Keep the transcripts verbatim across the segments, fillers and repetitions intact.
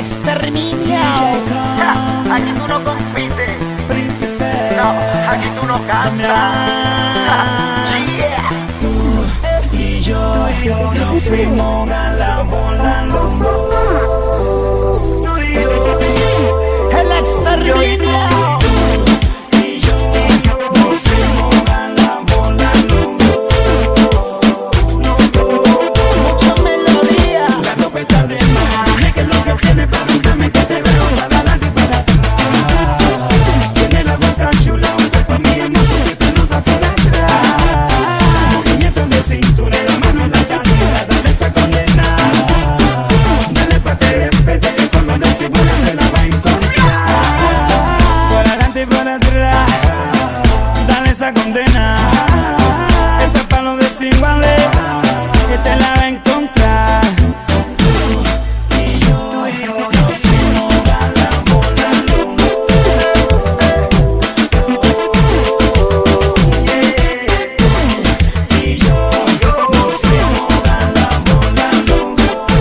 exterminio. Ja, aquí tú no compites, príncipe. No, aquí tú no cantas. Yeah. Tú y yo, yo nos fuimos a la volando. Tú y yo, El exterminio. Esa condena, este es pa' los desiguales, que te la va a encontrar. Tú y yo, tú y yo nos fuimos a la volando. Tú y yo nos fuimos a la volando.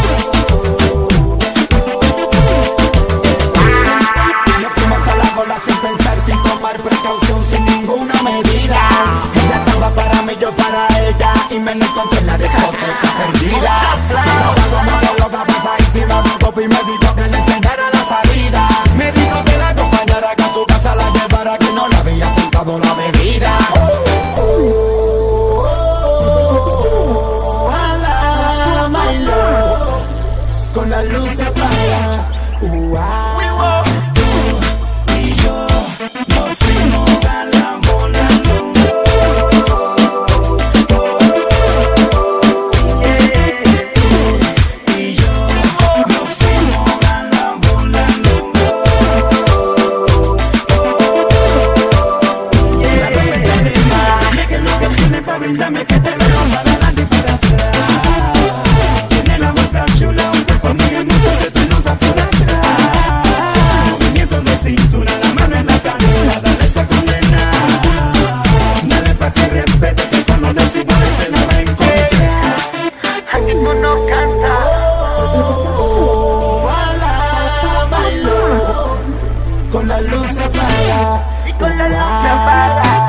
Nos fuimos a la bola sin pensar, sin tomar precaución, sin ninguna medida. Ella estaba para mí, yo para ella, y me la encontré en la discoteca perdida. Estaba como loca, pasadísima de un copo y me dijo que le enseñara la salida. Me dijo que la acompañara, que a su casa la llevara, que no le había sentado la bebida. Ojalá, my love, con la luz apagada. Wow. Dame que te veo para adelante y para atrás. Tiene la boca chula, un cuerpo muy hermoso, se te nota por atrás. Movimientos de cintura, la mano en la cadera, dale esa condena. Dale pa' que respete, que con los desiguales se la va a encontrar. Aquí tú no cantas. Ojalá, bailo con la luz apagada. Y con la luz apagada.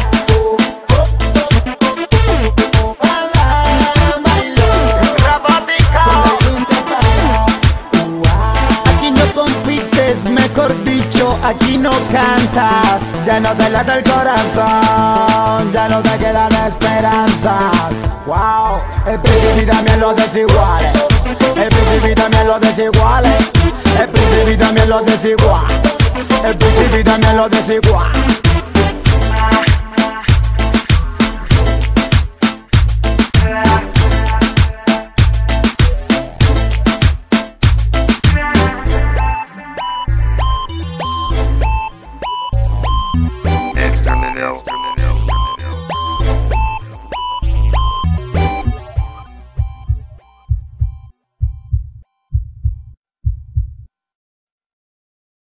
Mejor dicho, aquí no cantas. Ya no te late el corazón, ya no te quedan esperanzas. Wow, el príncipe y también los desiguales. El príncipe y también los desiguales. El príncipe y también los desiguales. El príncipe y también los desiguales.